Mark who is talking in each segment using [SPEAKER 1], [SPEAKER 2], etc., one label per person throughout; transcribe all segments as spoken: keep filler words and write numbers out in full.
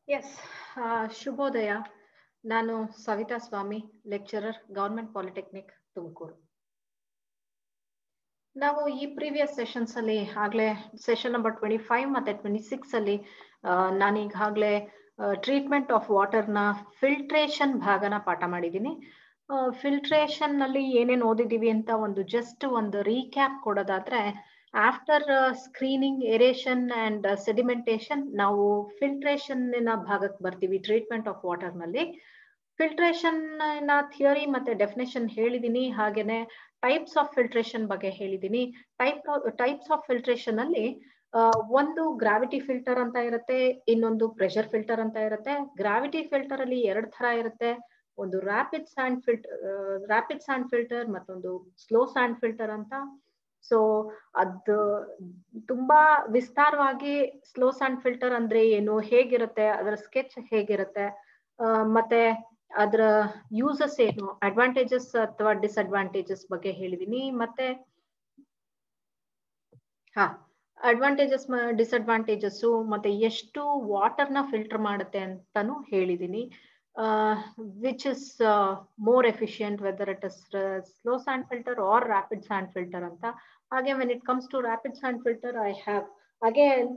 [SPEAKER 1] S, ಶುಭೋದಯ. ನಾನು Savitha Swamy, lecturer, government polytechnic Tumakuru. ನಾವು ಈ ಪ್ರೀವಿಯಸ್ ಸೆಷನ್ಸ್ ಅಲ್ಲಿ ಆಗ್ಲೇ ಸೆಷನ್ ನಂಬರ್ ಟ್ವೆಂಟಿ ಫೈವ್ ಮತ್ತೆ ಟ್ವೆಂಟಿ ಸಿಕ್ಸ್ ಅಲ್ಲಿ ನಾನೀಗಾಗಲೇ ಟ್ರೀಟ್ಮೆಂಟ್ ಆಫ್ ವಾಟರ್ನ ಫಿಲ್ಟ್ರೇಷನ್ ಭಾಗನ ಪಾಠ ಮಾಡಿದ್ದೀನಿ. ಫಿಲ್ಟ್ರೇಷನ್ ನಲ್ಲಿ ಏನೇನು ಓದಿದೀವಿ ಅಂತ ಒಂದು ಜಸ್ಟ್ ಒಂದು ರೀಕ್ಯಾಪ್ ಕೊಡೋದಾದ್ರೆ, after screening, aeration and sedimentation ನಾವು ಫಿಲ್ಟ್ರೇಷನ್ ಭಾಗಕ್ಕೆ ಬರ್ತೀವಿ. ಟ್ರೀಟ್ಮೆಂಟ್ ಆಫ್ ವಾಟರ್ ನಲ್ಲಿ ಫಿಲ್ಟ್ರೇಷನ್ ನ ಥಿಯರಿ ಮತ್ತೆ ಡೆಫಿನೇಷನ್ ಹೇಳಿದೀನಿ. ಹಾಗೇನೆ ಟೈಪ್ಸ್ ಆಫ್ ಫಿಲ್ಟ್ರೇಷನ್ ಬಗ್ಗೆ ಹೇಳಿದೀನಿ. ಟೈಪ್ ಟೈಪ್ಸ್ ಆಫ್ ಫಿಲ್ಟ್ರೇಷನ್ ಅಲ್ಲಿ ಒಂದು ಗ್ರಾವಿಟಿ ಫಿಲ್ಟರ್ ಅಂತ ಇರುತ್ತೆ, ಇನ್ನೊಂದು ಪ್ರೆಷರ್ ಫಿಲ್ಟರ್ ಅಂತ ಇರುತ್ತೆ. ಗ್ರಾವಿಟಿ ಫಿಲ್ಟರ್ ಅಲ್ಲಿ ಎರಡು ತರ ಇರುತ್ತೆ, ಒಂದು rapid sand filter rapid sand filter ಮತ್ತೊಂದು ಸ್ಲೋ ಸ್ಯಾಂಡ್ ಫಿಲ್ಟರ್ ಅಂತ. ಸೊ ಅದು ತುಂಬಾ ವಿಸ್ತಾರವಾಗಿ ಸ್ಲೋ ಸ್ಯಾಂಡ್ ಫಿಲ್ಟರ್ ಅಂದ್ರೆ ಏನು, ಹೇಗಿರುತ್ತೆ, ಅದರ ಸ್ಕೆಚ್ ಹೇಗಿರುತ್ತೆ, ಮತ್ತೆ ಅದರ ಯೂಸಸ್ ಏನು, ಅಡ್ವಾಂಟೇಜಸ್ ಅಥವಾ ಡಿಸ್ಅಡ್ವಾಂಟೇಜಸ್ ಬಗ್ಗೆ ಹೇಳಿದೀನಿ. ಮತ್ತೆ ಹಾ ಅಡ್ವಾಂಟೇಜಸ್ ಡಿಸ್ಅಡ್ವಾಂಟೇಜಸ್ ಮತ್ತೆ ಎಷ್ಟು ವಾಟರ್ನ ಫಿಲ್ಟರ್ ಮಾಡುತ್ತೆ ಅಂತಾನು ಹೇಳಿದೀನಿ. Which is more efficient, whether it is slow sand filter or rapid sand filter ಅಂತ. ಹಾಗೆ when it comes to rapid sand filter, I have again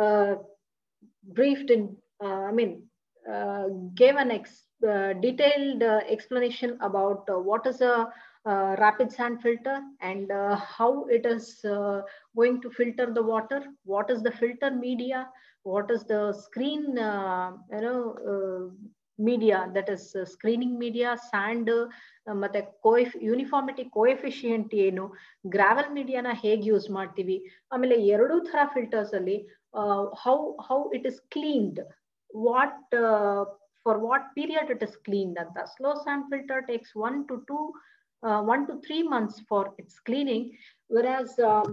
[SPEAKER 1] briefed in uh, I mean uh, gave an ex, uh, detailed uh, explanation about uh, what is a uh, rapid sand filter and uh, how it is uh, going to filter the water, what is the filter media, what is the screen uh, you know uh, media, that is uh, screening media, sand uh, ಮತ್ತೆ coef uniformity coefficient ಏನು, gravel ಮೀಡಿಯಾನ ಹೇಗೆ use ಮಾಡ್ತೀವಿ, ಆಮೇಲೆ ಎರಡೂ ತರ filters ಅಲ್ಲಿ Uh, how how it is cleaned, what uh, for what period it is cleaned. And the slow sand filter takes one to two uh, one to three months for its cleaning, whereas um,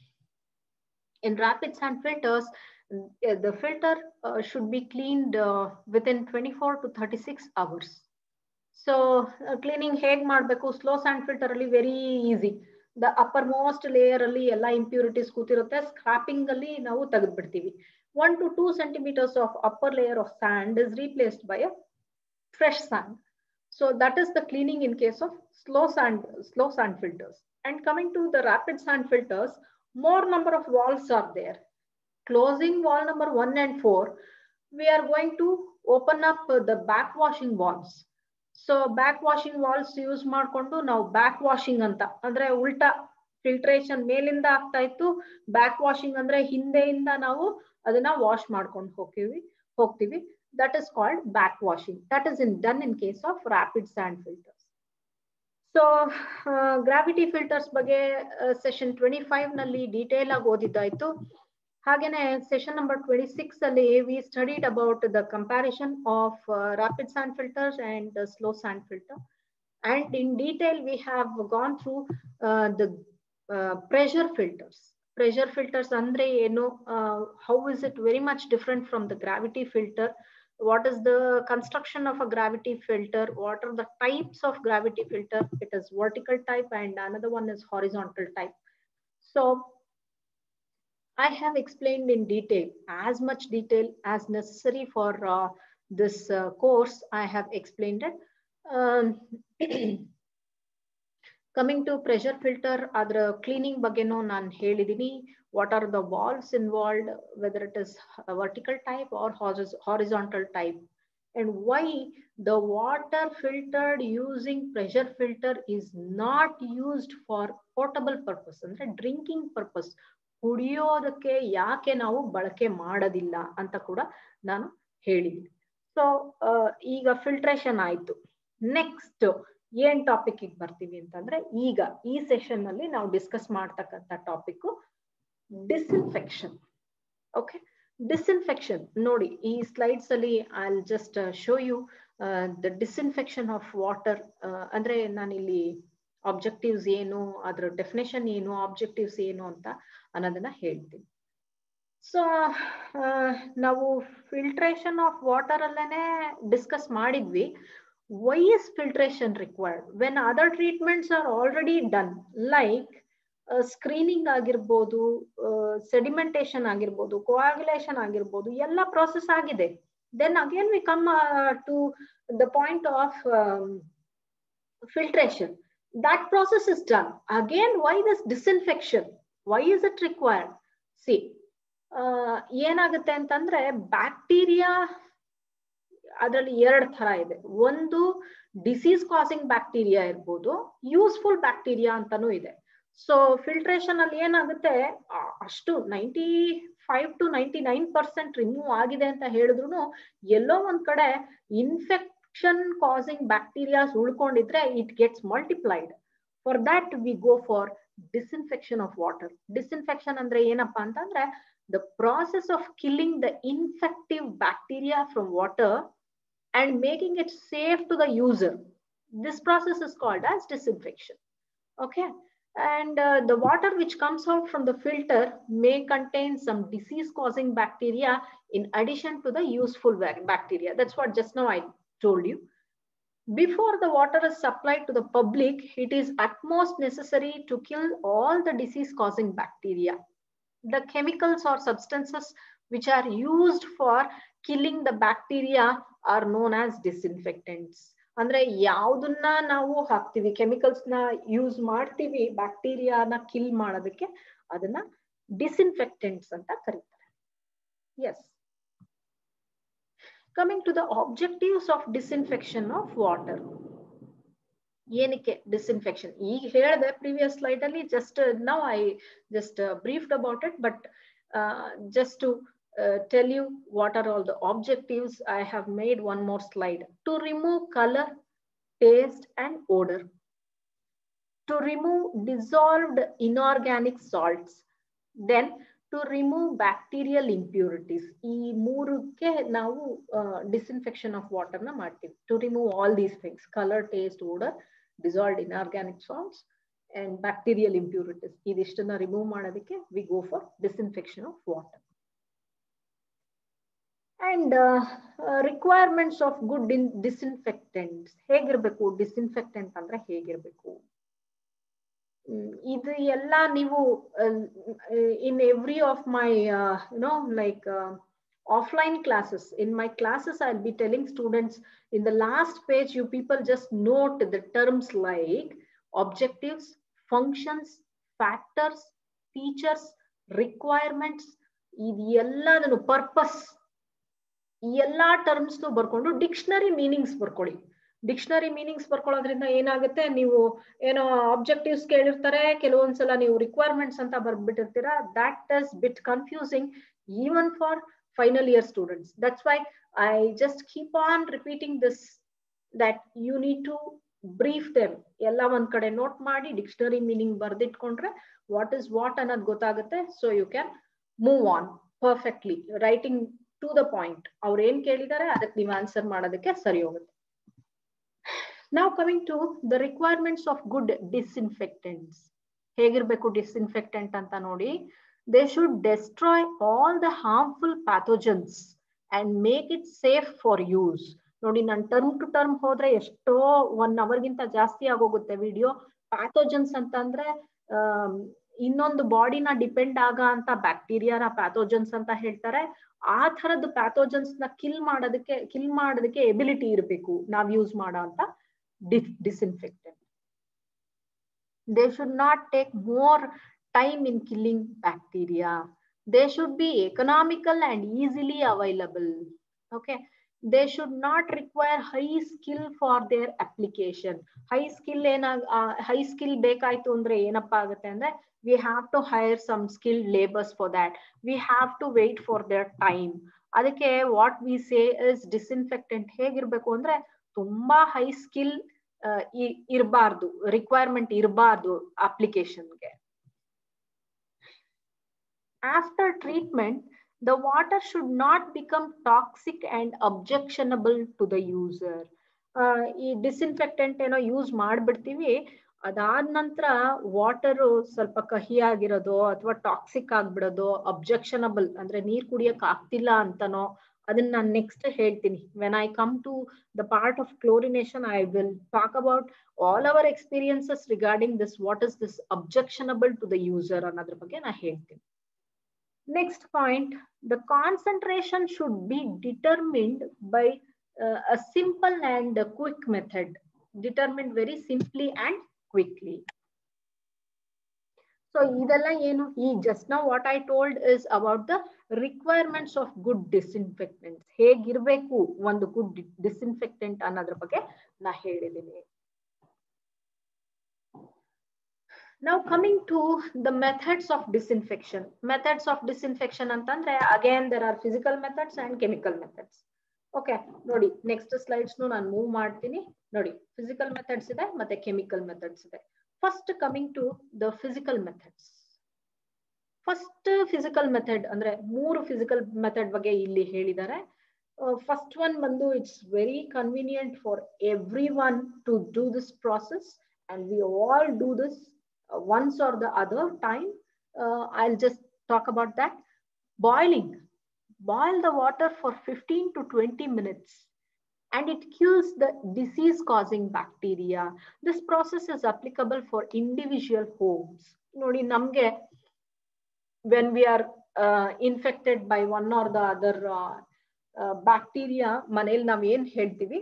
[SPEAKER 1] in rapid sand filters uh, the filter uh, should be cleaned uh, within twenty-four to thirty-six hours. So uh, cleaning ಹೇಗೆ ಮಾಡಬೇಕು, slow sand filter ಅಲ್ಲಿ very easy. The uppermost layer ಅಲ್ಲಿ ಎಲ್ಲ impurities ಕೂತಿರುತ್ತೆ, scraping ಅಲ್ಲಿ ನಾವು ತೆಗೆದು ಬಿಡ್ತೀವಿ. One to two centimetres of upper layer of sand is replaced by a fresh sand. So that is the cleaning in case of slow sand slow sand filters. And coming to the rapid sand filters, more number of valves are there. Closing valve number one and four, we are going to open up the backwashing valves. So back washing valves use ಮಾಡ್ಕೊಂಡು ನಾವು back washing ಅಂತ ಅಂದ್ರೆ ಉಲ್ಟಾ filtration ಮೇಲಿಂದ ಆಗ್ತಾ ಇತ್ತು, back washing ಅಂದ್ರೆ ಹಿಂದೆಯಿಂದ ನಾವು ಅದನ್ನ ವಾಶ್ ಮಾಡ್ಕೊಂಡು ಹೋಗ್ತೀವಿ ಹೋಗ್ತೀವಿ that is called back washing. That is in done in case of rapid sand filters. So gravity filters ಬಗ್ಗೆ ಸೆಷನ್ ಟ್ವೆಂಟಿ ಫೈವ್ ನಲ್ಲಿ ಡೀಟೇಲ್ ಆಗಿ ಓದಿದ್ದಾಯ್ತು. ಹಾಗೇನೆ ಸೆಷನ್ ನಂಬರ್ ಟ್ವೆಂಟಿ ಸಿಕ್ಸ್ ಅಲ್ಲಿ we studied about the comparison of rapid sand filters and slow sand filter, and in detail we have gone through the pressure filters. Pressure filters ಅಂದ್ರೆ ಏನು, how is it very much different from the gravity filter, what is the construction of a gravity filter, what are the types of gravity filter, it is vertical type and another one is horizontal type. So I have explained in detail, as much detail as necessary for uh, this uh, course. I have explained it. Um, coming to pressure filter, adra cleaning bageno nan helidini. What are the valves involved, whether it is vertical type or horizontal type, and why the water filtered using pressure filter is not used for potable purpose, ಅಂದ್ರೆ drinking purpose, ಕುಡಿಯೋದಕ್ಕೆ ಯಾಕೆ ನಾವು ಬಳಕೆ ಮಾಡೋದಿಲ್ಲ ಅಂತ ಕೂಡ ನಾನು ಹೇಳಿದ್ದೀನಿ. ಸೊ ಈಗ ಫಿಲ್ಟ್ರೇಷನ್ ಆಯ್ತು. ನೆಕ್ಸ್ಟ್ ಏನ್ ಟಾಪಿಕ್ ಬರ್ತೀವಿ ಅಂತಂದ್ರೆ, ಈಗ ಈ ಸೆಷನ್ ನಲ್ಲಿ ನಾವು ಡಿಸ್ಕಸ್ ಮಾಡ್ತಕ್ಕಂಥ ಟಾಪಿಕ್ ಡಿಸ್ಇನ್ಫೆಕ್ಷನ್. ಓಕೆ, ಡಿಸ್ಇನ್ಫೆಕ್ಷನ್ ನೋಡಿ ಈ ಸ್ಲೈಡ್ಸ್ ಅಲ್ಲಿ I will just show you the disinfection of water. ಅಂದ್ರೆ ನಾನಿಲ್ಲಿ ಆಬ್ಜೆಕ್ಟಿವ್ಸ್ ಏನು, ಅದರ ಡೆಫಿನೇಷನ್ ಏನು, ಆಬ್ಜೆಕ್ಟಿವ್ಸ್ ಏನು ಅಂತ ಅನ್ನೋದನ್ನ ಹೇಳ್ತೀನಿ. ಸೊ ನಾವು ಫಿಲ್ಟ್ರೇಷನ್ ಆಫ್ ವಾಟರ್ ಅಲ್ಲೇನೆ ಡಿಸ್ಕಸ್ ಮಾಡಿದ್ವಿ. Why is filtration required when other treatments are already done, like screening ಆಗಿರ್ಬೋದು, ಸೆಡಿಮೆಂಟೇಶನ್ ಆಗಿರ್ಬೋದು, ಕೋಆಗುಲೇಷನ್ ಆಗಿರ್ಬೋದು, ಎಲ್ಲ ಪ್ರೋಸೆಸ್ ಆಗಿದೆ. Then again we come uh, to the point of um, filtration. That process is done. Again, why this disinfection? Why is it required? See, uh, ಏನಾಗುತ್ತೆ ಅಂತಂದ್ರೆ bacteria ಅದರಲ್ಲಿ ಎರಡು ತರ ಇದೆ. ಒಂದು ಡಿಸೀಸ್ ಕಾಸಿಂಗ್ ಬ್ಯಾಕ್ಟೀರಿಯಾ ಇರ್ಬೋದು, ಯೂಸ್ಫುಲ್ ಬ್ಯಾಕ್ಟೀರಿಯಾ ಅಂತಾನೂ ಇದೆ. ಸೊ ಫಿಲ್ಟ್ರೇಷನ್ ಅಲ್ಲಿ ಏನಾಗುತ್ತೆ, ಅಷ್ಟು ninety five to ninety nine percent remove ಆಗಿದೆ ಅಂತ ಹೇಳಿದ್ರು ಎಲ್ಲೋ ಒಂದ್ ಕಡೆ ಇನ್ಫೆಕ್ಷನ್ ಕಾಸಿಂಗ್ ಬ್ಯಾಕ್ಟೀರಿಯಾಸ್ ಉಳ್ಕೊಂಡಿದ್ರೆ it gets multiplied. For that we go for disinfection of water. Disinfection ಅಂದ್ರೆ ಏನಪ್ಪಾ ಅಂತಂದ್ರೆ the process of killing the infective bacteria from water and making it safe to the user. This process is called as disinfection. Okay. And uh, the water which comes out from the filter may contain some disease causing bacteria in addition to the useful bacteria. That's what just now I told you. Before the water is supplied to the public, it is utmost necessary to kill all the disease causing bacteria. The chemicals or substances which are used for killing the bacteria are known as disinfectants. ಅಂದ್ರೆ ಯಾವುದನ್ನ ನಾವು ಹಾಕ್ತಿವಿ, chemicals ನ use ಮಾಡ್ತೀವಿ ಬ್ಯಾಕ್ಟೀರಿಯಾನ kill ಮಾಡೋದಕ್ಕೆ, ಅದನ್ನ disinfectants ಅಂತ ಕರೀತಾರೆ. Yes, coming to the objectives of disinfection of water. ಏನಕ್ಕೆ ಡಿಸ್ಇನ್ಫೆಕ್ಷನ್ ಈಗ ಹೇಳಿದೆ ಪ್ರೀವಿಯಸ್ ಸ್ಲೈಡ್ ಅಲ್ಲಿ, just now I just briefed about it, but just to tell you what are all the objectives, I have made one more slide. To remove colour, taste and odour, to remove dissolved inorganic salts, then to remove bacterial impurities. ಈ ಮೂರಕ್ಕೆ ನಾವು disinfection of water ನ ಮಾಡ್ತೀವಿ. To remove all these things, colour, taste, odour, dissolved inorganic salts and bacterial impurities. ಇದಷ್ಟನ್ನ remove ಮಾಡೋದಕ್ಕೆ we go for disinfection of water. And uh, uh, requirements of good disinfectants. ಹೇಗಿರ್ಬೇಕು disinfectant ಅಂದ್ರೆ ಹೇಗಿರ್ಬೇಕು? ಇದು ಎಲ್ಲ ನೀವು in every of my uh, you know like uh, offline classes, in my classes I'll be telling students, in the last page you people just note the terms like objectives, functions, factors, features, requirements, idellanu purpose, ella terms nu barkondu dictionary meanings barkoli. Dictionary meanings ಬರ್ಕೊಳ್ಳೋದ್ರಿಂದ ಏನಾಗುತ್ತೆ, ನೀವು ಏನೋ objectives ಕೇಳಿರ್ತಾರೆ, ಕೆಲವೊಂದ್ಸಲ ನೀವು requirements ಅಂತ ಬರ್ಬಿಟ್ಟಿರ್ತೀರಾ. That is bit confusing even for final year students. That's why I just keep on repeating this, that you need to brief them. Ella one kade note maadi dictionary meaning barditkonಡ್ರೆ what is what ಅನ್ನೋದು ಗೊತ್ತಾಗುತ್ತೆ. So you can move on perfectly, writing to the point. ಅವ್ರು ಏನ್ ಕೇಳಿದ್ದಾರೆ ಅದಕ್ಕೆ ನೀವು answer ಮಾಡೋದಕ್ಕೆ ಸರಿ ಹೋಗುತ್ತೆ. Now coming to the requirements of good disinfectants. ಹೇಗಿರ್ಬೇಕು disinfectant ಅಂತ ನೋಡಿ. They should destroy all the harmful pathogens and make it safe for use. ನೋಡಿ, ನಾನು ಟರ್ಮ್ ಟು ಟರ್ಮ್ ಹೋದ್ರೆ ಎಷ್ಟೋ ಒನ್ ಅವರ್ಗಿಂತ ಜಾಸ್ತಿ ಆಗೋಗುತ್ತೆ ವಿಡಿಯೋ. ಪ್ಯಾಥೋಜನ್ಸ್ ಅಂತಂದ್ರೆ ಇನ್ನೊಂದು ಬಾಡಿನ ಡಿಪೆಂಡ್ ಆಗ ಅಂತ ಬ್ಯಾಕ್ಟೀರಿಯಾನ ಪ್ಯಾಥೋಜನ್ಸ್ ಅಂತ ಹೇಳ್ತಾರೆ. ಆ ತರದ ಪ್ಯಾಥೋಜನ್ಸ್ ನ ಕಿಲ್ ಮಾಡೋದಕ್ಕೆ ಕಿಲ್ ಮಾಡೋದಕ್ಕೆ ಎಬಿಲಿಟಿ ಇರಬೇಕು ನಾವ್ ಯೂಸ್ ಮಾಡೋ ಅಂತ disinfectant. They should not take more time in killing bacteria. They should be economical and easily available. Okay. They should not require high skill for their application. High skill ena uh, high skill bekaitu andre enappa agutte andre we have to hire some skilled labors for that. We have to wait for their time. Adakke what we say is disinfectant ಹೇಗಿರಬೇಕು ಅಂದ್ರೆ ತುಂಬಾ high skill ಇರಬಾರ್ದು, requirement ಇರಬಾರ್ದು ಅಪ್ಲಿಕೇಶನ್ಗೆ. After treatment, the water should not become toxic and objectionable to the user. ಈ disinfectant ಏನೋ use ಮಾಡ್ಬಿಡ್ತೀವಿ, ಅದಾದ ನಂತರ ವಾಟರ್ ಸ್ವಲ್ಪ ಕಹಿ ಆಗಿರೋದು ಅಥವಾ ಟಾಕ್ಸಿಕ್ ಆಗ್ಬಿಡೋದು, ಅಬ್ಜೆಕ್ಷನಬಲ್ ಅಂದ್ರೆ ನೀರ್ ಕುಡಿಯಕ್ ಆಗ್ತಿಲ್ಲ ಅಂತನೋ, ಅದನ್ನ ನಾನು ನೆಕ್ಸ್ಟ್ ಹೇಳ್ತೀನಿ. When I come to the part of chlorination I will talk about all our experiences regarding this, what is this objectionable to the user ಅನ್ನೋದ್ರ ಬಗ್ಗೆ ನಾ ಹೇಳ್ತೀನಿ. Next point, the concentration should be determined by uh, a simple and a quick method, determined very simply and quickly. So ಇದೆಲ್ಲ ಏನು ಈ just now what I told is about the requirements of good disinfectants. ಹೇಗಿರಬೇಕು ಒಂದು good disinfectant ಅನ್ನೋದ್ರ ಬಗ್ಗೆ ನಾ ಹೇಳಿದ್ದೀನಿ. Now coming to the methods of disinfection. Methods of disinfection ಅಂತಂದ್ರೆ again there are physical methods and chemical methods. Okay, ನೋಡಿ next slides ನು ನಾನು ಮೂವ್ ಮಾಡ್ತೀನಿ. ನೋಡಿ physical methods ಇದೆ ಮತ್ತೆ chemical methods ಇದೆ. First coming to the physical methods. First physical method ಅಂದ್ರೆ ಮೂರು physical method ಬಗ್ಗೆ ಇಲ್ಲಿ ಹೇಳಿದ್ದಾರೆ. Uh, first one ಬಂದು it's very convenient for everyone to do this process and we all do this uh, once or the other time. Uh, I'll just talk about that. Boiling. Boil the water for fifteen to twenty minutes and it kills the disease causing bacteria. This process is applicable for individual homes. Nodi namge when we are uh, infected by one or the other uh, uh, bacteria, manel nav en heltivi,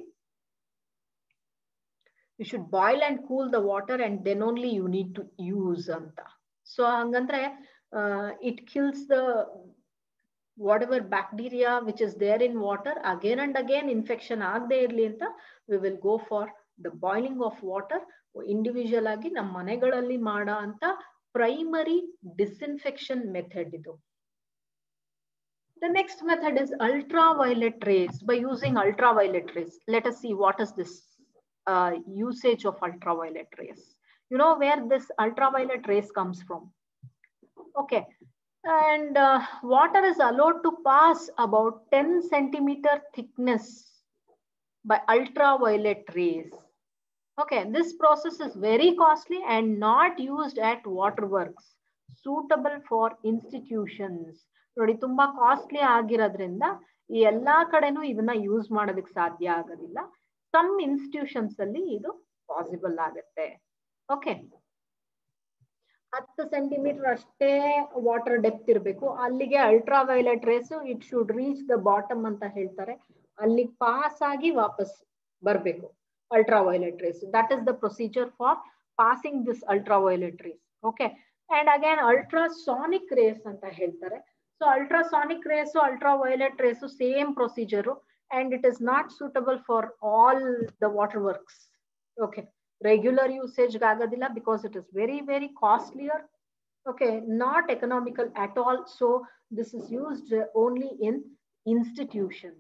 [SPEAKER 1] you should boil and cool the water and then only you need to use anta. So hangandre uh, it kills the whatever bacteria which is there in water. Again and again infection agde irli anta we will go for the boiling of water. Individual agi nam manegalalli mada anta primary disinfection method idu. The next method is ultraviolet rays. By using ultraviolet rays, let us see what is this uh, usage of ultraviolet rays. You know where this ultraviolet rays comes from. Okay, and uh, water is allowed to pass about ten centimeter thickness by ultraviolet rays. Okay, this process is very costly and not used at waterworks, suitable for institutions. ನೋಡಿ ತುಂಬಾ costly ಆಗಿರೋದ್ರಿಂದ ಈ ಎಲ್ಲಾ ಕಡೆನೂ ಇದನ್ನ use ಮಾಡೋದಕ್ಕೆ ಸಾಧ್ಯ ಆಗೋದಿಲ್ಲ. ಸಮ್ ಇನ್ಸ್ಟಿಟ್ಯೂಷನ್ಸ್ ಅಲ್ಲಿ ಇದು ಪಾಸಿಬಲ್ ಆಗುತ್ತೆ. ಓಕೆ, ಹತ್ತು ಸೆಂಟಿಮೀಟರ್ ಅಷ್ಟೇ ವಾಟರ್ ಡೆಪ್ತ್ ಇರಬೇಕು, ಅಲ್ಲಿಗೆ ultraviolet rays it should reach the bottom ಅಂತ ಹೇಳ್ತಾರೆ, ಅಲ್ಲಿ ಪಾಸ್ ಆಗಿ ವಾಪಸ್ ಬರಬೇಕು ultraviolet rays. That is the procedure for passing this ultraviolet rays. Okay, and again ultrasonic rays anta heltare. So ultrasonic rays, ultraviolet rays, same procedure, and it is not suitable for all the waterworks. Okay, regular usage gagadilla because it is very very costlier. Okay, not economical at all. So this is used only in institutions.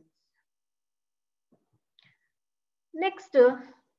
[SPEAKER 1] Next, uh,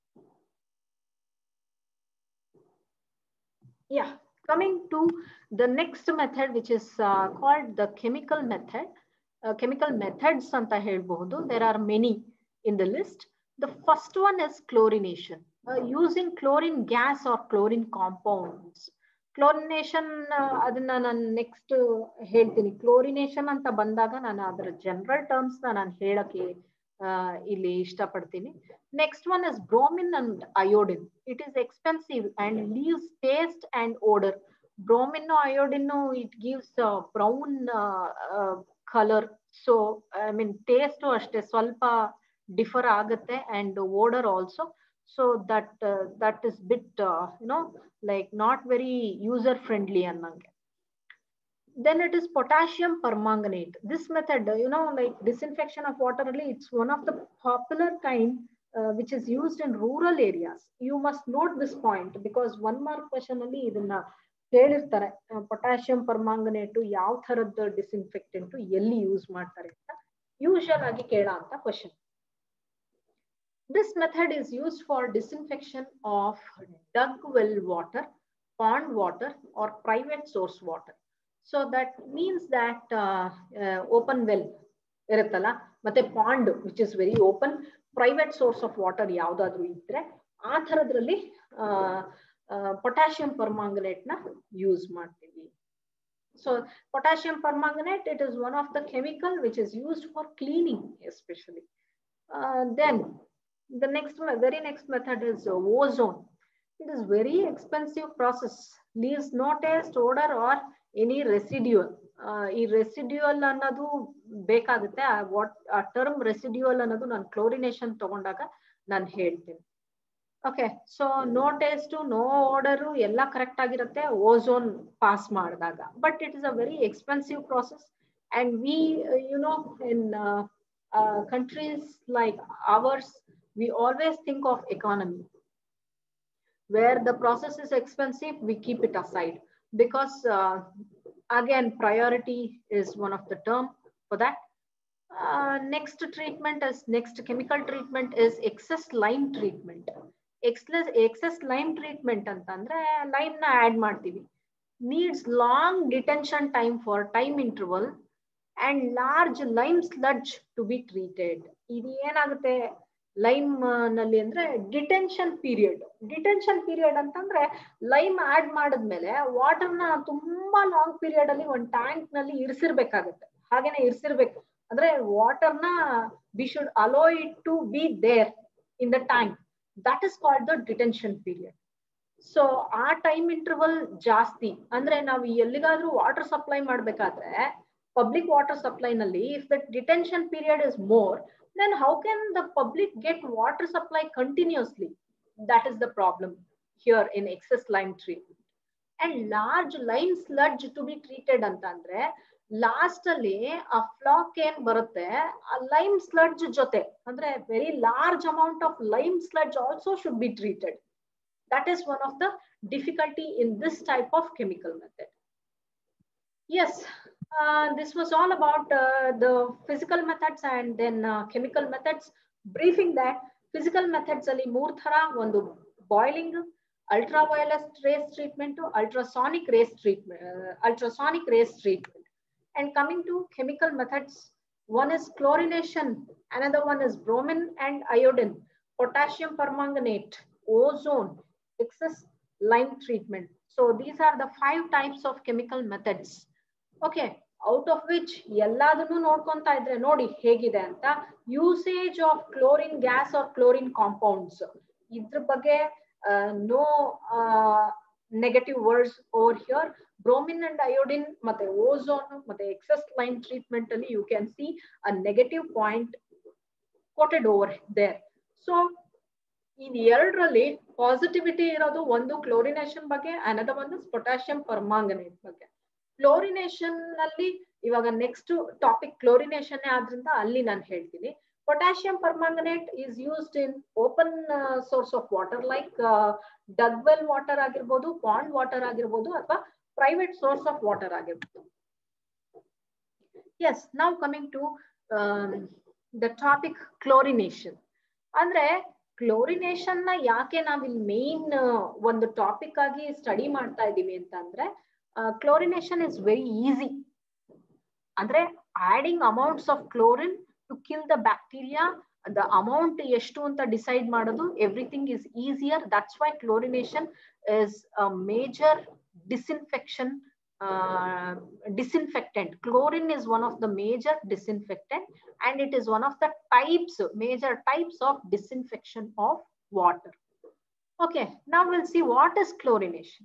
[SPEAKER 1] yeah, coming to the next method, which is uh, called the chemical method. Uh, chemical methods anta helbodu. There are many in the list. The first one is chlorination. Uh, using chlorine gas or chlorine compounds. Chlorination, adana nan next heltini. Chlorination anta bandaga nan adra general terms na nan helake uh, illi ishta padtini. Next one is bromine and iodine. It is expensive and leaves taste and odor. Bromine or iodine, it gives a brown uh, uh, color. So, I mean, taste ashte swalpa differ agate and odor also. So that uh, that is bit, uh, you know, like not very user friendly annange. Then it is potassium permanganate. This method, you know, like disinfection of water, it's one of the popular kind uh, which is used in rural areas. You must note this point because one mark question alli idನ್ನ ಹೇಳಿರ್ತಾರೆ, potassium permanganate ಯಾವ ತರದ disinfectant ಎಲ್ಲಿ use ಮಾಡ್ತಾರೆ ಅಂತ usual ಆಗಿ ಕೇಳೋಂತ question. This method is used for disinfection of dug well water, pond water or private source water. So that means that uh, uh, open well iruttala matte pond which is very open, private source of water yaudadru idre aa tharadralli uh, uh, potassium permanganate na use ಮಾಡ್ತೀವಿ. So potassium permanganate, it is one of the chemical which is used for cleaning especially. Uh, then the next one, very next method is uh, ozone. It is very expensive process, leaves no taste, odor or any residue. ಈ residual ಅನ್ನೋದು ಬೇಕಾಗುತ್ತೆ. What ಆ term residual ಅನ್ನೋದು ನಾನು chlorination ತಗೊಂಡಾಗ ನಾನು ಹೇಳ್ತೀನಿ. Okay, so no taste no order ಎಲ್ಲ ಕರೆಕ್ಟ್ ಆಗಿರುತ್ತೆ ಓಝೋನ್ ಪಾಸ್ ಮಾಡಿದಾಗ. But it is a very expensive process and we you know in countries like ours we always think of economy. Where the process is expensive, we keep it aside because uh, again priority is one of the term for that. Uh, next treatment is next chemical treatment is excess lime treatment. Excess excess lime treatment antandre lime na add ಮಾಡ್ತೀವಿ. Needs long detention time for time interval and large lime sludge to be treated. ಇದು ಏನಾಗುತ್ತೆ lime ನಲ್ಲಿ ಅಂದ್ರೆ detention period. Detention period ಅಂತಂದ್ರೆ lime add ಮಾಡಿದ್ಮೇಲೆ ವಾಟರ್ನ ತುಂಬಾ long period ಅಲ್ಲಿ ಒಂದು ಟ್ಯಾಂಕ್ ನಲ್ಲಿ ಇರಿಸಿರ್ಬೇಕಾಗುತ್ತೆ. ಹಾಗೇನೆ ಇರಿಸಿರ್ಬೇಕು ಅಂದ್ರೆ ವಾಟರ್ನ we should allow it to be there in the tank. That is called the detention period. So ಆ ಟೈಮ್ ಇಂಟರ್ವಲ್ ಜಾಸ್ತಿ ಅಂದ್ರೆ ನಾವು ಎಲ್ಲಿಗಾದ್ರೂ ವಾಟರ್ ಸಪ್ಲೈ ಮಾಡ್ಬೇಕಾದ್ರೆ ಪಬ್ಲಿಕ್ ವಾಟರ್ ಸಪ್ಲೈ ನಲ್ಲಿ if the detention period is more, then how can the public get water supply continuously? That is the problem here in excess lime treatment. And large lime sludge to be treated antandre last alli a flock en barutte a lime sludge jote andre very large amount of lime sludge also should be treated. That is one of the difficulty in this type of chemical method. Yes, uh, this was all about uh, the physical methods and then uh, chemical methods. Briefing that physical methods ali ಮೂರು ತರ, ಒಂದು boiling, ultraviolet rays treatment, ultrasonic rays treatment, uh, ultrasonic rays treatment. And coming to chemical methods, one is chlorination, another one is bromine and iodine, potassium permanganate, ozone, excess lime treatment. So these are the five types of chemical methods. Okay, out of which ಎಲ್ಲದನ್ನು ನೋಡ್ಕೊಂತಾ ಇದ್ರೆ ನೋಡಿ ಹೇಗಿದೆ ಅಂತ. Usage of chlorine gas or chlorine compounds, ಇದ್ರ ಬಗ್ಗೆ no negative words over here. Bromine and iodine ಮತ್ತೆ ozone ಮತ್ತೆ ಎಕ್ಸೆಸ್ ಲೈಮ್ ಟ್ರೀಟ್ಮೆಂಟ್ ಅಲ್ಲಿ you can see a negative point quoted over there. So ಇದು ಎರಡರಲ್ಲಿ ಪಾಸಿಟಿವಿಟಿ ಇರೋದು ಒಂದು ಕ್ಲೋರಿನೇಷನ್ ಬಗ್ಗೆ, ಅನದರ್ ಒಂದು ಪೊಟ್ಯಾಷಿಯಂ ಪರ್ಮಾಂಗನೇಟ್ ಬಗ್ಗೆ. ಕ್ಲೋರಿನೇಷನ್ ನಲ್ಲಿ ಇವಾಗ ನೆಕ್ಸ್ಟ್ ಟಾಪಿಕ್ ಕ್ಲೋರಿನೇಷನ್ ಆದ್ರಿಂದ ಅಲ್ಲಿ ನಾನು ಹೇಳ್ತೀನಿ. Potassium permanganate is used in open source of water like dug well water ಆಗಿರ್ಬೋದು, ಪಾಂಡ್ ವಾಟರ್ ಆಗಿರ್ಬೋದು, ಅಥವಾ ಪ್ರೈವೇಟ್ ಸೋರ್ಸ್ ಆಫ್ ವಾಟರ್ ಆಗಿರ್ಬೋದು. Yes, now coming to the topic chlorination. ಅಂದ್ರೆ ಕ್ಲೋರಿನೇಷನ್ ನ ಯಾಕೆ ನಾವಿಲ್ಲಿ ಮೇನ್ ಒಂದು ಟಾಪಿಕ್ ಆಗಿ ಸ್ಟಡಿ ಮಾಡ್ತಾ ಇದೀವಿ ಅಂತ ಅಂದ್ರೆ, Uh, chlorination is very easy. Andre adding amounts of chlorine to kill the bacteria, the amount eshtu anta decide madodu, everything is easier. That's why chlorination is a major disinfection uh, disinfectant. Chlorine is one of the major disinfectant and it is one of the types, major types of disinfection of water. Okay, now we'll see what is chlorination.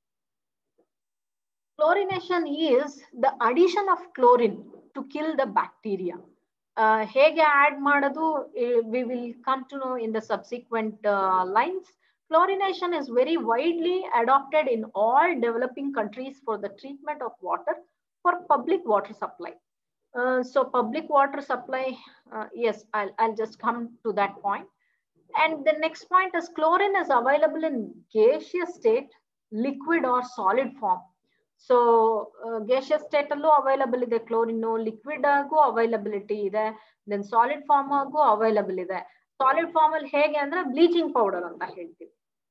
[SPEAKER 1] Chlorination is the addition of chlorine to kill the bacteria. Uh, hege add madadu, we will come to know in the subsequent uh, lines. Chlorination is very widely adopted in all developing countries for the treatment of water for public water supply. Uh, so public water supply, uh, yes, I'll, I'll just come to that point. And the next point is chlorine is available in gaseous state, liquid or solid form. So gaseous state ಅಲ್ಲೂ available ಇದೆ chlorine, liquid ಆಗು availability ಇದೆ, then solid form ಆಗು available ಇದೆ. Solid form ಅಲ್ಲಿ ಹೇಗೆ ಅಂದ್ರೆ bleaching powder ಅಂತ ಹೇಳ್ತೀವಿ.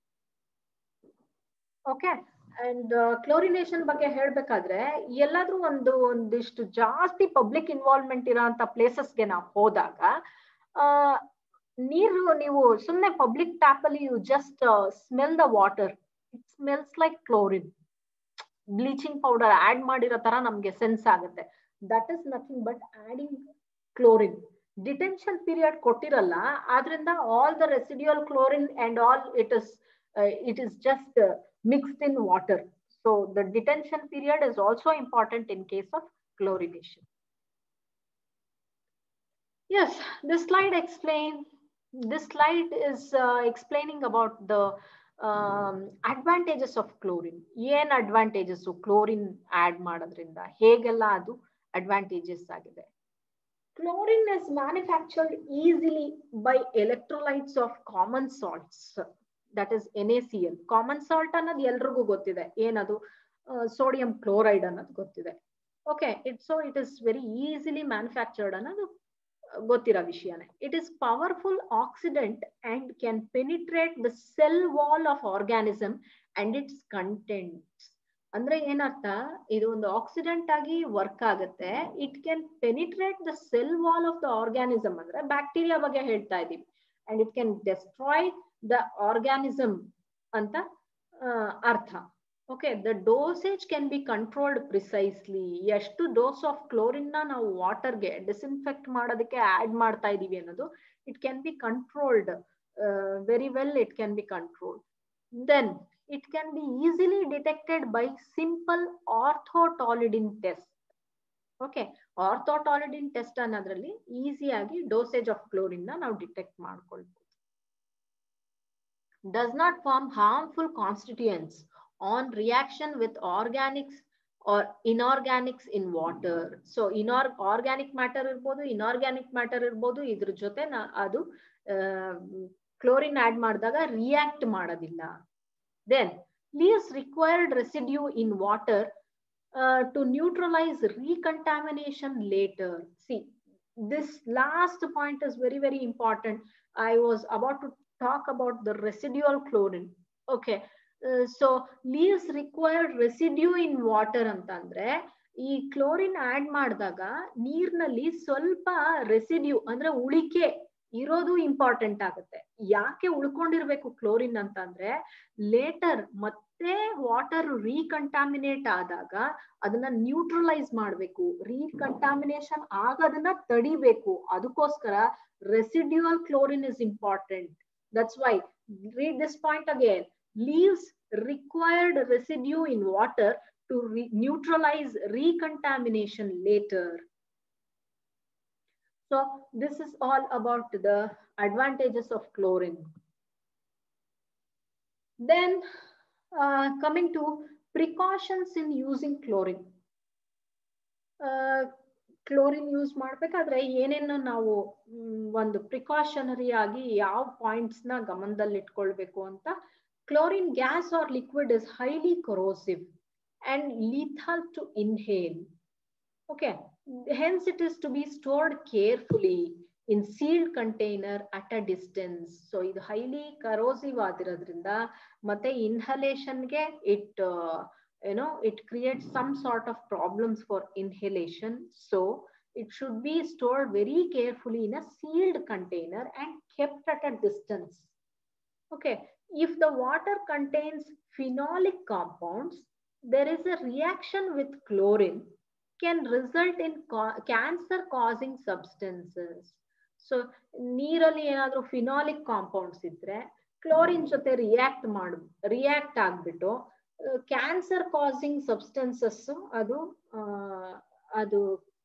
[SPEAKER 1] ಓಕೆ, ಅಂಡ್ ಕ್ಲೋರಿನೇಷನ್ ಬಗ್ಗೆ ಹೇಳ್ಬೇಕಾದ್ರೆ ಎಲ್ಲಾದ್ರೂ ಒಂದು ಒಂದಿಷ್ಟು ಜಾಸ್ತಿ ಪಬ್ಲಿಕ್ ಇನ್ವಾಲ್ವ್ಮೆಂಟ್ ಇರೋಂತ ಪ್ಲೇಸಸ್ಗೆ ನಾವು ಹೋದಾಗ ನೀರು ನೀವು ಸುಮ್ಮನೆ ಪಬ್ಲಿಕ್ ಟ್ಯಾಪ್ ಅಲ್ಲಿ you just smell the water, it smells like chlorine. Bleaching powder add ಮಾಡಿರೋ ತರ ನಮ್ಗೆ ಸೆನ್ಸ್ ಆಗುತ್ತೆ. That is nothing but adding chlorine. Detention period ಕೊಟ್ಟಿರಲ್ಲ, ಆದ್ರಿಂದ all the residual chlorine and all it is it is just mixed in water. So the detention period is also important in case of chlorination. Yes, this slide explain. This slide is uh, explaining about the um, advantages of chlorine. ಏನು advantages chlorine add ಮಾಡೋದ್ರಿಂದ ಹೇಗೆಲ್ಲ ಅದು advantages ಆಗಿದೆ. Chlorine is manufactured easily by electrolytes of common salts. That is N A C L. Common salt ಅನ್ನೋದು ಎಲ್ರಿಗೂ ಗೊತ್ತಿದೆ. ಏನದು sodium chloride ಅನ್ನೋದು ಗೊತ್ತಿದೆ. Okay, it, so it is very easily manufactured ಅನ್ನೋದು ಗೊತ್ತಿರೋ ವಿಷಯನೇ. It is powerful oxidant and can penetrate the cell wall of organism and its contents. ಅಂದ್ರೆ ಏನರ್ಥ, ಇದು ಒಂದು ಆಕ್ಸಿಡೆಂಟ್ ಆಗಿ ವರ್ಕ್ ಆಗುತ್ತೆ. It can penetrate the cell wall of the organism, ಅಂದ್ರೆ ಬ್ಯಾಕ್ಟೀರಿಯಾ ಬಗ್ಗೆ ಹೇಳ್ತಾ ಇದೀವಿ. And it can destroy the organism ಅಂತ ಅರ್ಥ. Okay, the dosage can be controlled precisely. ಎಷ್ಟು ಡೋಸ್ ಆಫ್ ಕ್ಲೋರಿನ್ ನ ನಾವು ವಾಟರ್ಗೆ ಡಿಸ್ಇನ್ಫೆಕ್ಟ್ ಮಾಡೋದಕ್ಕೆ ಆಡ್ ಮಾಡ್ತಾ ಇದೀವಿ ಅನ್ನೋದು it can be controlled very well. It can be controlled. Then it can be easily detected by simple orthotolidine test. Okay, orthotolidine test ಅನ್ನೋದ್ರಲ್ಲಿ ಈಸಿಯಾಗಿ ಡೋಸೇಜ್ ಆಫ್ ಕ್ಲೋರಿನ್ ನ ನಾವು ಡಿಟೆಕ್ಟ್ ಮಾಡ್ಕೊಳ್ಬಹುದು. Does not form harmful constituents on reaction with organics or inorganics in water. So inor organic matter ಇರ್ಬೋದು, inorganic matter ಇರ್ಬೋದು, ಇದ್ರ ಜೊತೆ ಅದು ಕ್ಲೋರಿನ್ ಆಡ್ ಮಾಡಿದಾಗ ರಿಯಾಕ್ಟ್ ಮಾಡೋದಿಲ್ಲ. Then leaves required residue in water uh, to neutralize recontamination later. See, this last point is very, very important. I was about to talk about the residual chlorine. Okay, uh, so leaves required residue in water ಅಂತಂದ್ರೆ ಈ chlorine add ಮಾಡಿದಾಗ ನೀರಿನಲ್ಲಿ ಸ್ವಲ್ಪ residue ಅಂದ್ರೆ ಉಳಿಕೆ ಇರೋದು important ಆಗುತ್ತೆ. ಯಾಕೆ ಉಳ್ಕೊಂಡಿರ್ಬೇಕು ಕ್ಲೋರಿನ್ ಅಂತಂದ್ರೆ ಲೇಟರ್ ಮತ್ತೆ ವಾಟರ್ ರೀಕಂಟಾಮಿನೇಟ್ ಆದಾಗ ಅದನ್ನ ನ್ಯೂಟ್ರಲೈಸ್ ಮಾಡ್ಬೇಕು, ರೀಕಂಟಾಮಿನೇಷನ್ ಆಗೋದನ್ನ ತಡಿಬೇಕು. ಅದಕ್ಕೋಸ್ಕರ residual chlorine is important. That's why read this point again. Leaves required residue in water to re neutralize recontamination later. So this is all about the advantages of chlorine. Then uh, coming to precautions in using chlorine. Uh, chlorine use ಮಾಡಬೇಕಾದ್ರೆ ಏನೇನು ನಾವು ಒಂದು precautionary ಆಗಿ ಯಾವ points ನ ಗಮನದಲ್ಲಿ ಇಟ್ಕೊಳ್ಬೇಕು ಅಂತ. Chlorine gas or liquid is highly corrosive and lethal to inhale. Okay, hence it is to be stored carefully in sealed container at a distance. So ಇದು highly corrosive ಆಗಿರೋದ್ರಿಂದ ಮತ್ತೆ inhalation ಗೆ it uh, you know it creates some sort of problems for inhalation. So it should be stored very carefully in a sealed container and kept at a distance. Okay, if the water contains phenolic compounds, there is a reaction with chlorine can result in cancer causing substances. So ನೀರಲ್ಲಿ ಏನಾದರೂ phenolic compounds ಇದ್ರೆ chlorine ಜೊತೆ react ಮಾಡ್ react ಆಗ್ಬಿಟ್ಟು cancer causing substances ಅದು ಅದು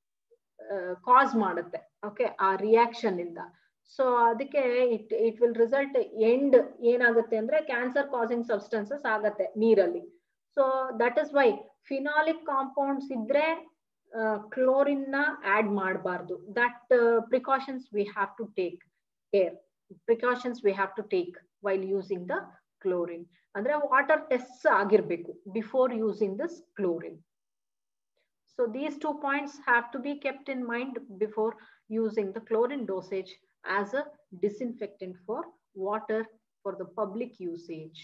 [SPEAKER 1] ಕಾಸ್ ಮಾಡುತ್ತೆ. Okay, ಆ ರಿಯಾಕ್ಷನ್ ಇಂದ. ಸೊ ಅದಕ್ಕೆ it it will result end ಏನಾಗುತ್ತೆ ಅಂದ್ರೆ ಕ್ಯಾನ್ಸರ್ ಕಾಸಿಂಗ್ ಸಬ್ಸ್ಟೆನ್ಸಸ್ ಆಗತ್ತೆ ನೀರಲ್ಲಿ. So that is why phenolic compounds ಇದ್ರೆ ಕ್ಲೋರಿನ್ ನ ಆಡ್ ಮಾಡಬಾರ್ದು. That precautions we have to take care. Precautions we have to take while using the chlorine. ಅಂದ್ರೆ water test ಆಗಿರ್ಬೇಕು before using this chlorine. So these two points have to be kept in mind before using the chlorine dosage as a disinfectant for water for the public usage.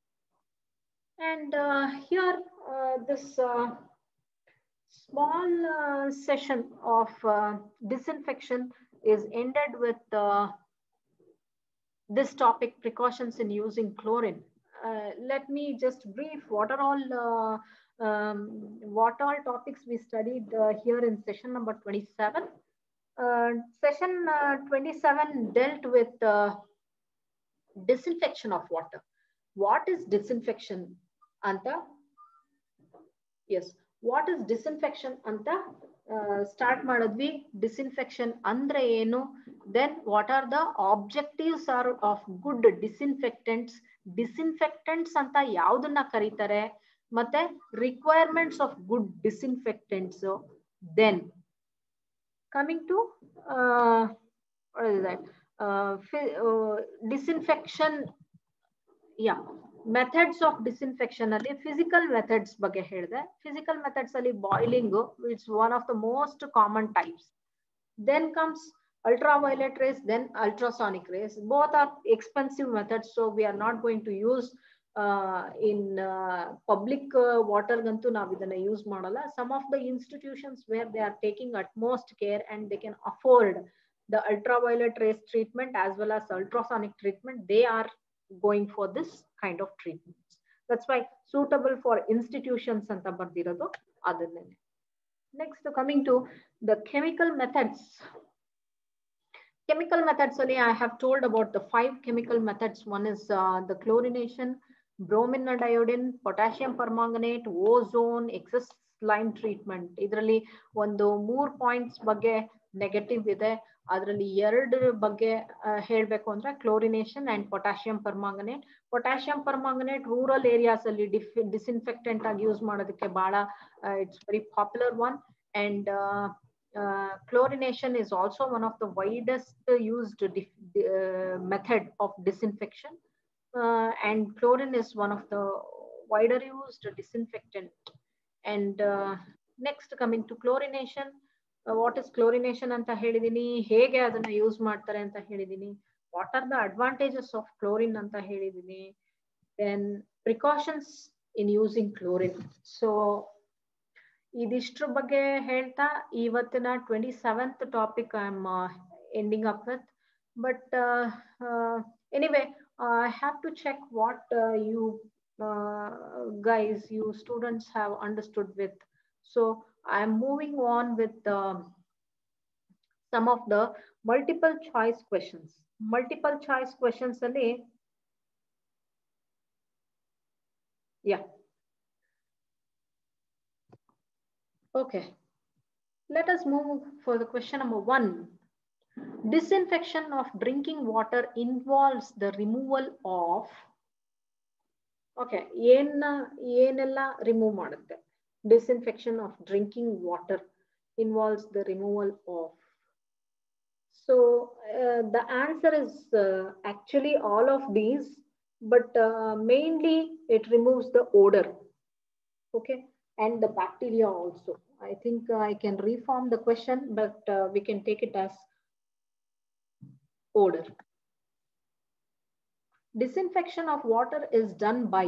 [SPEAKER 1] And uh, here uh, this uh, small uh, session of uh, disinfection is ended with uh, this topic, precautions in using chlorine. Uh, let me just brief what are all uh, um, what all topics we studied uh, here in session number twenty-seven. Uh, session uh, twenty-seven dealt with uh, disinfection of water. What is disinfection, Anta? Yes. What is disinfection anta uh, start madadvi. Disinfection andre enu, then what are the objectives are of good disinfectants, disinfectants anta yaudana karitare, ಮತ್ತೆ requirements of good disinfectants. Then coming to uh, what is that uh, uh, disinfection, yeah, methods of disinfection ಅಲ್ಲಿ physical methods ಬಗ್ಗೆ ಹೇಳಿದೆ. Physical methods ಅಲ್ಲಿ boiling, it's one of the most common types. Then comes ultraviolet rays, then ultrasonic rays. Both are expensive methods, so we are not going to use uh, in uh, public uh, water gantu ನಾವು ಇದನ್ನ use ಮಾಡಲ್ಲ. Some of the institutions where they are taking utmost care and they can afford the ultraviolet rays treatment as well as ultrasonic treatment, they are going for this kind of treatments. That's why suitable for institutions anta ಬರ್ದಿರೋದು ಅದನ್ನೇ. Next, coming to the chemical methods. Chemical methods only I have told about the five chemical methods. One is uh, the chlorination, bromine iodine, potassium permanganate, ozone, excess lime treatment. ಇದರಲ್ಲಿ ಒಂದು ಮೂರು points ಬಗ್ಗೆ negative ಇದೆ. ಅದರಲ್ಲಿ ಎರಡು ಬಗ್ಗೆ ಹೇಳಬೇಕು ಅಂದ್ರೆ chlorination and potassium permanganate. Potassium permanganate rural areas ಅಲ್ಲಿ ಡಿಸ್ಇನ್ಫೆಕ್ಟೆಂಟ್ ಆಗಿ ಯೂಸ್ ಮಾಡೋದಕ್ಕೆ ಬಹಳ it's very popular one. And uh, uh, chlorination is also one of the widest used uh, method of disinfection. Uh, and chlorine is one of the wider used disinfectant. And uh, next, coming to chlorination, uh, what is chlorination anta helidini, hege adanna use ಮಾಡ್ತಾರೆ ಅಂತ ಹೇಳಿದೀನಿ. What are the advantages of chlorine anta helidini. Then precautions in using chlorine. So ಇದಿಷ್ಟ್ರ ಬಗ್ಗೆ ಹೇಳ್ತಾ ಇವತ್ತಿನ twenty seventh topic I am ending up with. But anyway I have to check what you guys, you students have understood with. So I am moving on with some of the multiple choice questions. Multiple choice questions ಅಲ್ಲಿ ಯಾ okay, let us move for the question number one. Disinfection of drinking water involves the removal of, okay, ಏನ ಏನೆಲ್ಲ remove ಮಾಡುತ್ತೆ? Disinfection of drinking water involves the removal of. So uh, the answer is uh, actually all of these, but uh, mainly it removes the odor, okay, and the bacteria also. I think uh, I can reform the question, but uh, we can take it as odor. Disinfection of water is done by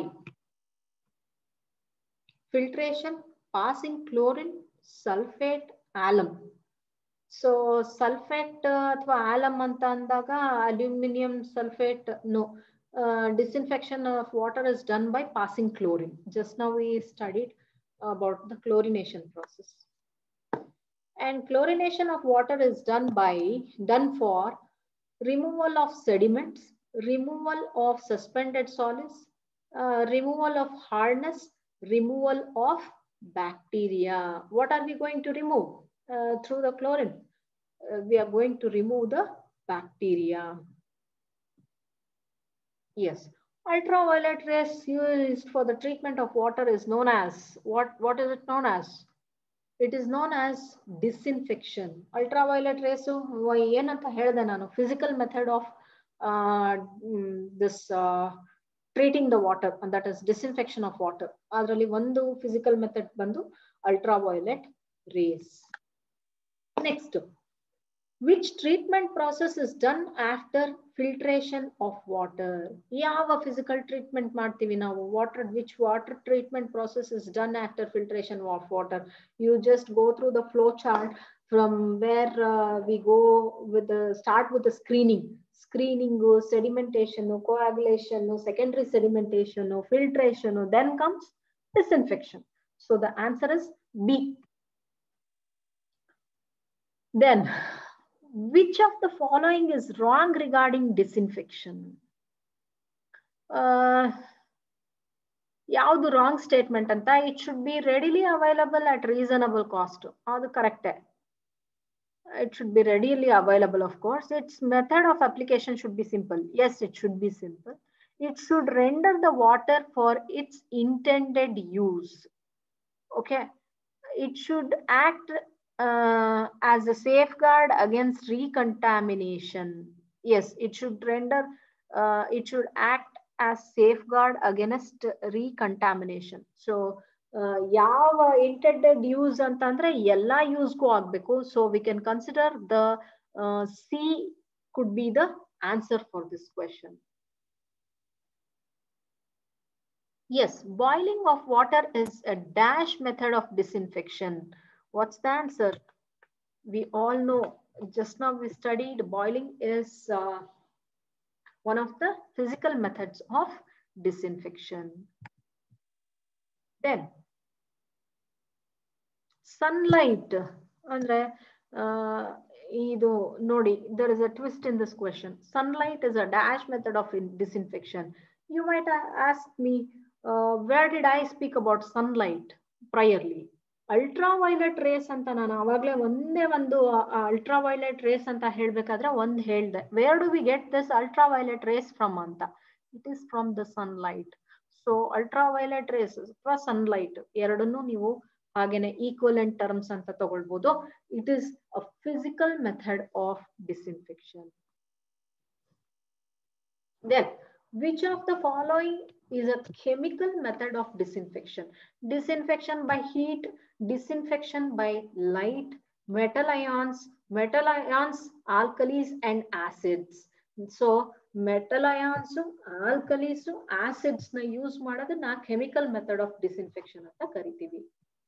[SPEAKER 1] filtration, passing chlorine, sulfate, alum. So sulfate ಅಥವಾ alum ಅಂತ ಅಂದಾಗ aluminum sulfate, no. Uh, disinfection of water is done by passing chlorine. Just now we studied about the chlorination process. And chlorination of water is done by done for removal of sediments, removal of suspended solids, uh, removal of hardness, removal of bacteria. What are we going to remove uh, through the chlorine? Uh, we are going to remove the bacteria. Yes. Ultraviolet rays used for the treatment of water is known as, what, what is it known as? It is known as disinfection. Ultraviolet rays, ಏನಂತ ಹೇಳಿದೆ ನಾನು, physical method of uh, this uh, treating the water, and that is disinfection of water. ಅದರಲ್ಲಿ ಒಂದು physical method ಬಂದು ultraviolet rays. Next, which treatment process is done after filtration of water? ಯಾವ physical treatment ಮಾಡ್ತೀವಿ ನಾವು? Water, which water treatment process is done after filtration of water? You just go through the flow chart from where uh, we go with the start with the screening. Screening, sedimentation, coagulation, secondary sedimentation, filtration, then comes disinfection. So the answer is B. Then, which of the following is wrong regarding disinfection? Uh, ಯಾವುದು wrong statement ಅಂತ, it should be readily available at reasonable cost. ಅದು ಕರೆಕ್ಟೇ. It should be readily available, of course. Its method of application should be simple. Yes, it should be simple. It should render the water for its intended use. Okay. It should act uh, as a safeguard against recontamination. Yes, it should render, uh, it should act as safeguard against recontamination. So, uh, ಯಾವ intended use ಅಂತಂದ್ರೆ ಎಲ್ಲ ಯೂಸ್ಗೂ ಆಗಬೇಕು. So we can consider the uh, C could be the answer for this question. Yes, boiling of water is a dash method of disinfection. What's the answer? We all know, just now we studied boiling is uh, one of the physical methods of disinfection. Then, sunlight. Andre, uh, idu nodi, there is a twist in this question. Sunlight is a dash method of disinfection. You might ask me, uh, where did I speak about sunlight priorly? Ultraviolet rays ಅಂತ ನಾನು ಅವಾಗಲೇ ಒಂದೇ ಒಂದು ultraviolet rays ಅಂತ ಹೇಳ್ಬೇಕಾದ್ರೆ ಒಂದು ಹೇಳ್ದೆ. Where do we get this ultraviolet rays from ಅಂತ? It is from the sunlight. So ultraviolet rays ಅಥವಾ ಸನ್ಲೈಟ್ ಎರಡನ್ನೂ ನೀವು ಹಾಗೇನೆ ಈಕ್ವಲೆಂಟ್ ಟರ್ಮ್ಸ್ ಅಂತ ತಗೊಳ್ಬಹುದು. It is a physical method of disinfection. Then which of the following is a chemical method of disinfection? Disinfection by heat, disinfection by light, metal ions, metal ions, alkalis and acids. So metal ions, alkalis, acids na use madadana chemical method of disinfection anta karitivi.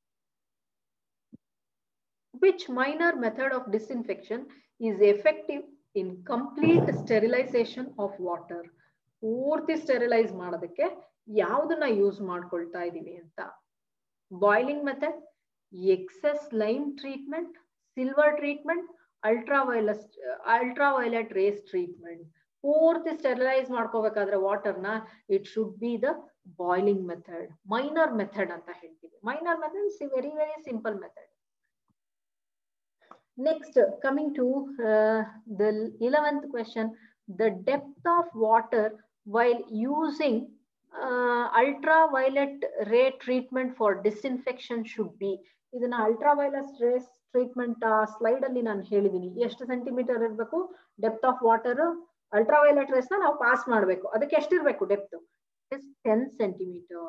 [SPEAKER 1] Which minor method of disinfection is effective in complete sterilization of water? ಪೂರ್ತಿ sterilise ಮಾಡೋದಕ್ಕೆ ಯಾವುದನ್ನ use ಮಾಡ್ಕೊಳ್ತಾ ಇದೀವಿ ಅಂತ? Boiling method, excess lime treatment, silver treatment, ultraviolet ultraviolet rays treatment. ಪೂರ್ತಿ sterilise ಮಾಡ್ಕೋಬೇಕಾದ್ರೆ ವಾಟರ್ನ it should be the boiling method. Minor method ಅಂತ ಹೇಳ್ತೀವಿ. Minor method is very very simple method. Next, coming to uh, the eleventh question, the depth of water while using uh, ultraviolet ray treatment for disinfection should be. ಇದನ್ನ ultraviolet rays treatment slide ಅಲ್ಲಿ ನಾನು ಹೇಳಿದೀನಿ. ಎಷ್ಟು centimetre ಇರಬೇಕು depth of water? Ultraviolet rays ನ ನಾವು ಪಾಸ್ ಮಾಡಬೇಕು. ಅದಕ್ಕೆ ಎಷ್ಟಿರಬೇಕು depth? Is ten centimeter.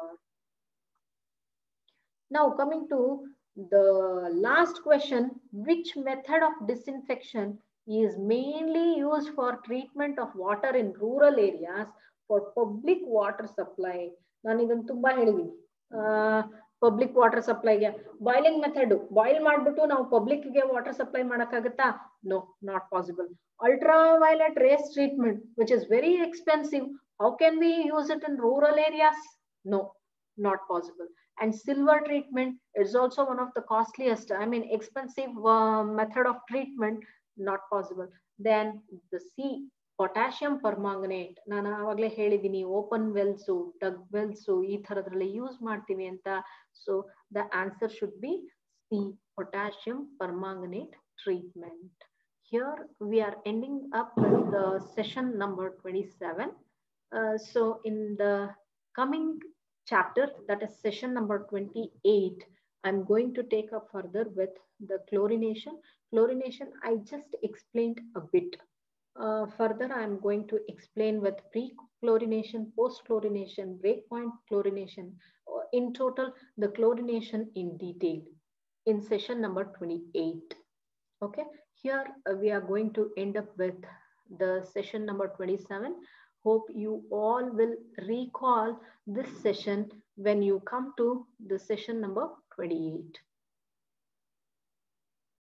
[SPEAKER 1] Now coming to the last question, which method of disinfection is mainly used for treatment of water in rural areas for public water supply? ನಾನು ಇದನ್ನು ತುಂಬಾ ಹೇಳಿದೀನಿ. ಪಬ್ಲಿಕ್ ವಾಟರ್ ಸಪ್ಲೈಗೆ ಬಾಯ್ಲಿಂಗ್ ಮೆಥಡ್ ಬಾಯ್ಲ್ ಮಾಡ್ಬಿಟ್ಟು ನಾವು public ಗೆ water supply ಮಾಡಕ್ಕಾಗತ್ತಾ? No, not possible. Ultraviolet rays treatment which is very expensive, how can we use it in rural areas? No, not possible. And silver treatment is also one of the costliest, I mean expensive uh, method of treatment, not possible. Then the C, potassium permanganate. ನಾನು ಆವಾಗಲೇ ಹೇಳಿದೀನಿ open Wells, ಡಗ್ Wells ಈ ತರದ್ರಲ್ಲಿ use ಮಾಡ್ತೀವಿ ಅಂತ. So the answer should be C, potassium permanganate treatment. Here we are ending up with the session number twenty-seven. Uh, so in the coming chapter, that is session number twenty-eight, I'm going to take up further with the chlorination. Chlorination I just explained a bit. Uh, further I'm going to explain with pre-chlorination, post-chlorination, breakpoint chlorination, uh, in total the chlorination in detail in session number twenty-eight. Okay, here uh, we are going to end up with the session number twenty-seven. Hope you all will recall this session when you come to the session number twenty-eight.